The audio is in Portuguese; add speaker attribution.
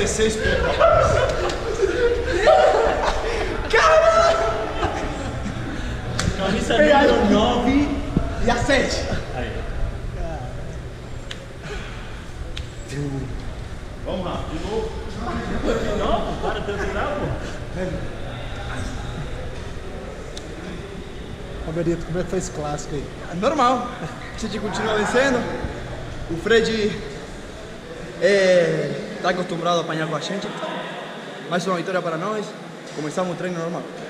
Speaker 1: 16 pontos, rapaz.
Speaker 2: Caramba!
Speaker 3: Camisa número 9
Speaker 2: e a 7.
Speaker 3: Aí.
Speaker 1: Vamos lá, de novo.
Speaker 3: De novo? Para de tentar, pô.
Speaker 4: Roberito, como é que foi esse clássico aí?
Speaker 2: Normal. A gente continua vencendo. O Fred tá acostumado a apanhar com a gente. Mais uma vitória para nós. Começamos o treino normal.